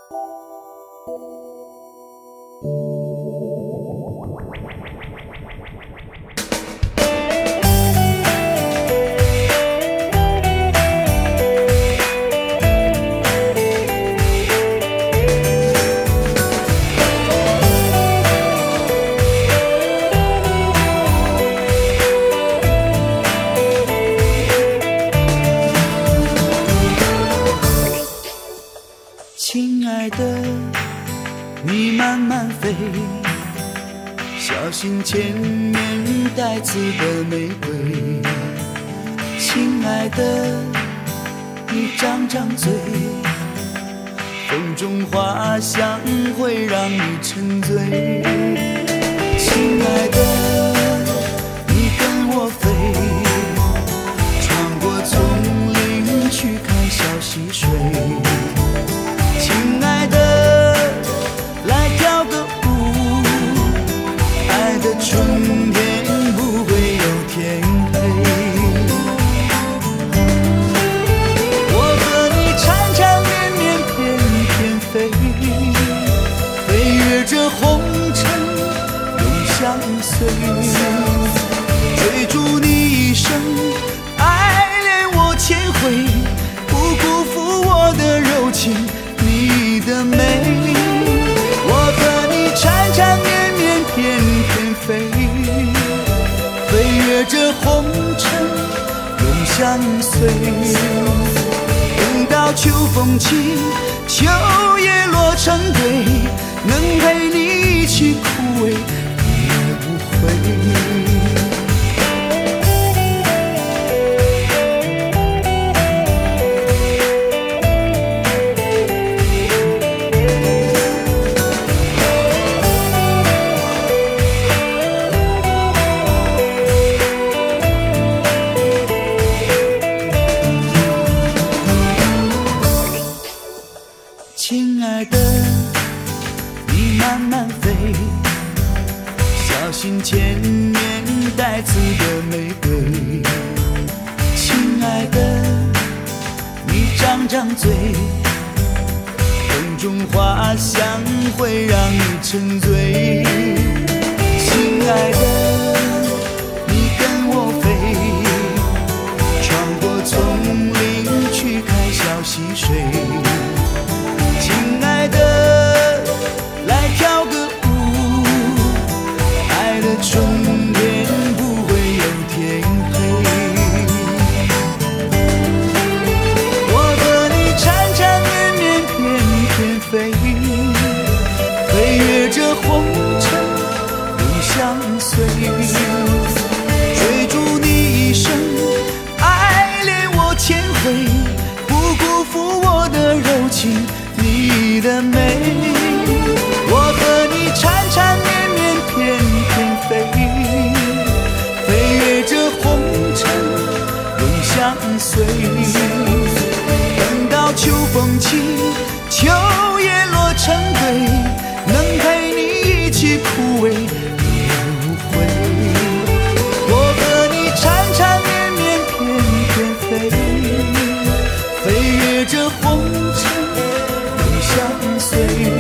亲爱的，你慢慢飞，小心前面带刺的玫瑰。亲爱的，你张张嘴，风中花香会让你沉醉。亲爱的，你跟我飞，穿过丛林去看小溪水。亲爱的，来跳个舞，爱的春天不会有天黑。我和你缠缠绵绵翩翩飞，飞越这红尘永相随，追逐你一生，爱恋我千回，不辜负我的柔情你的美。我和你缠缠绵绵翩翩飞，飞越这红尘永相随。等到秋风起，秋叶落成堆，能陪你一起枯萎也无悔。亲爱的，你慢慢飞，小心前面带刺的玫瑰。亲爱的，你张张嘴，风中花香会让你沉醉。亲爱的，你跟我飞，穿过丛林去看小溪水。亲爱的，来跳个舞，爱的春天不会有天黑。我和你缠缠绵绵翩翩飞，飞越这红尘永相随，追逐你一生，爱恋我千回，不辜负我的柔情你的美。我和你缠缠绵绵翩翩飞，飞越这红尘永相随。等到秋风起，秋叶落成堆，能陪你一起枯萎也无悔。我和你缠缠绵绵翩翩飞，飞越这红尘相随。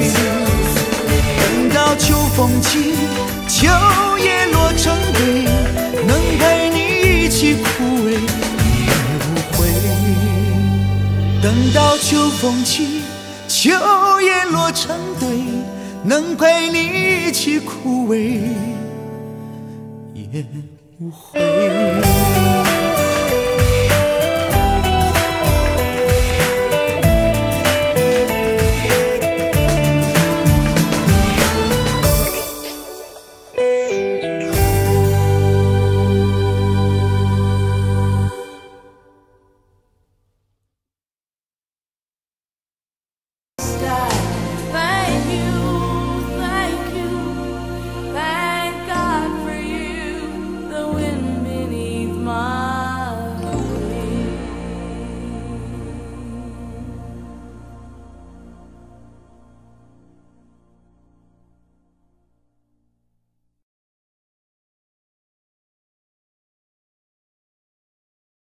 等到秋风起，秋叶落成堆，能陪你一起枯萎也无悔。等到秋风起，秋叶落成堆，能陪你一起枯萎也无悔。